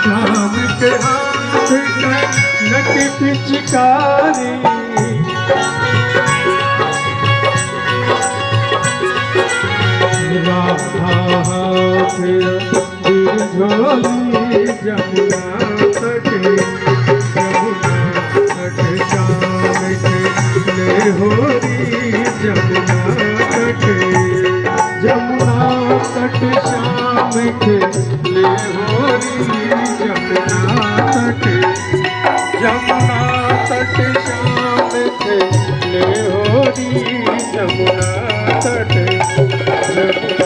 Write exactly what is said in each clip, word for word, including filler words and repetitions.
राम के हाथ में नटी पिचकारी राधा हाथ झोली जमुना तटे जमुना तट श्याम खेले होरी जमुना तटे जमुना तट श्याम खेले होरी जमुना तटे जमुना तट श्याम खेले होरी जमुना तटे जमुना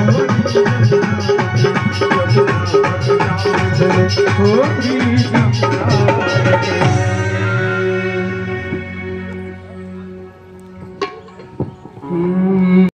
हो